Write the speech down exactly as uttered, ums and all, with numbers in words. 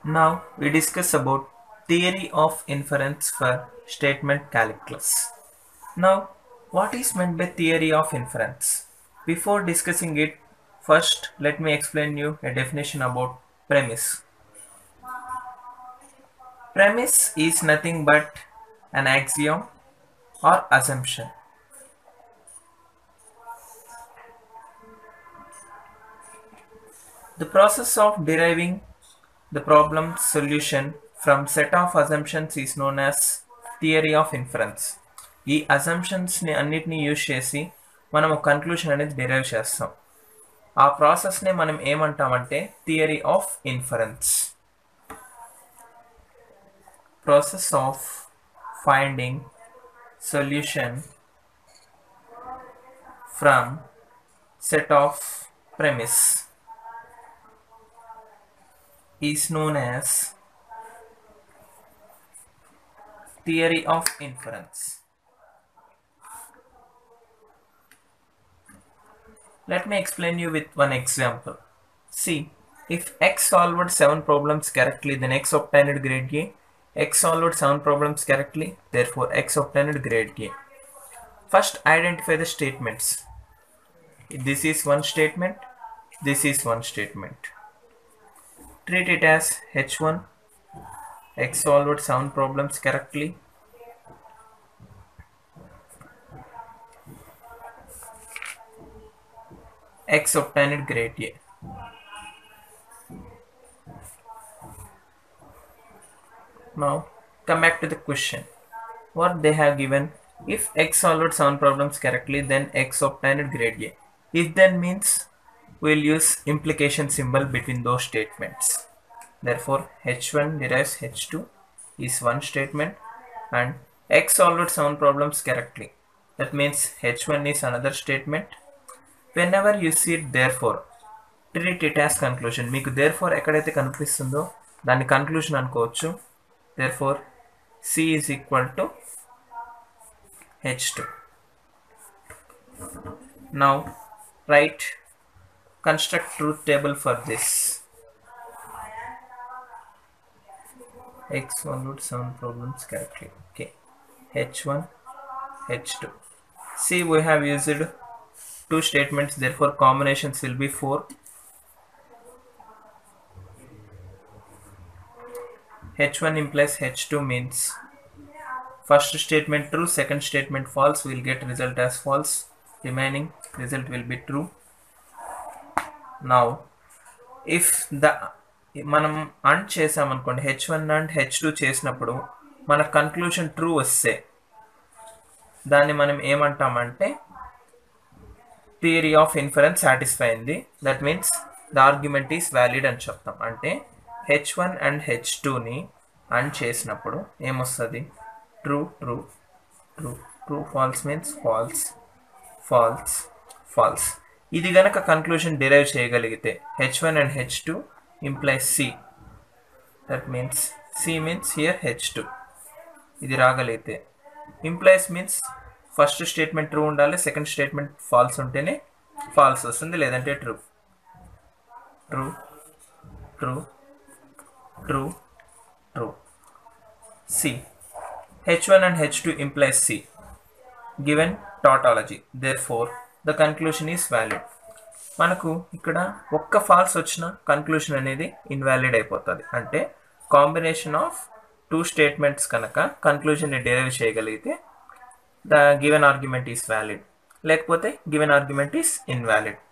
Now we discuss about theory of inference for statement calculus. Now, what is meant by theory of inference? Before discussing it, first let me explain you a definition about premise. Premise is nothing but an axiom or assumption. The process of deriving the problem solution from set of assumptions is known as theory of inference. ఈ assumptions ని అన్నిటిని use చేసి మనం ఒక conclusion అనేది derive చేస్తాం. ఆ process నే మనం ఏమంటామంటే theory of inference. Process of finding solution from set of premise is known as theory of inference. Let me explain you with one example. See, if x solved seven problems correctly, then x obtained grade A. X solved seven problems correctly, therefore x obtained grade A. First, identify the statements. This is one statement, this is one statement. Treat it as H one, x solved seven problems correctly. X obtained grade A. Now come back to the question. What they have given, if x solved seven problems correctly, then x obtained grade A. If then means we'll use implication symbol between those statements. Therefore, H one derives H two is one statement and x solved seven problems correctly. That means H one is another statement. Whenever you see it therefore, treat it as conclusion. Meeku therefore ekkadaithe kanipistundo danni conclusion anukovachu. Therefore, C is equal to H two. Now write, construct truth table for this. X solved seven problems correctly. Okay. H one, H two. See, we have used two statements, therefore combinations will be four. H one implies H two means first statement true, second statement false. We will get result as false. Remaining result will be true. Now if the మనం and చేసామనుకోండి, H one and H two చేసినప్పుడు మన conclusion true వస్తే దాన్ని మనం ఏమంటామంటే theory of inference satisfy అయింది. That means the argument is valid అని చెప్తాం. అంటే హెచ్ వన్ అండ్ హెచ్ టూని అండ్ చేసినప్పుడు ఏమొస్తుంది, true true true true false means false false false. ఇది గనక కన్క్లూషన్ డిరైవ్ చేయగలిగితే H one and H two implies C. That means C means here H two. ఇది రాగలిగితే implies means first statement true ఉండాలి, second statement false ఉంటేనే false వస్తుంది, లేదంటే true true true true true. C. H one and H two implies C. Given tautology, therefore the conclusion is valid. మనకు ఇక్కడ ఒక్క falls వచ్చిన కన్క్లూషన్ అనేది invalid అయిపోతుంది. అంటే కాంబినేషన్ ఆఫ్ టూ స్టేట్మెంట్స్ కనుక కన్క్లూజన్ని డిరైవ్ చేయగలిగితే the given argument is valid, లేకపోతే గివెన్ ఆర్గ్యుమెంట్ ఈస్ ఇన్వాలిడ్.